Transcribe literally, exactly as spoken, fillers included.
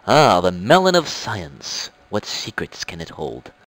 Ah, the Melon of Science. What secrets can it hold?